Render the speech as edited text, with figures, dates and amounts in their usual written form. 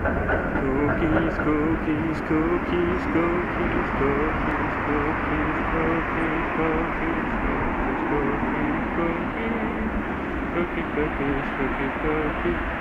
Cookies, cookies, cookies, cookies, cookies, cookies, cookies, cookies, cookies, cookies, cookies, cookies, cookies, cookies, cookies.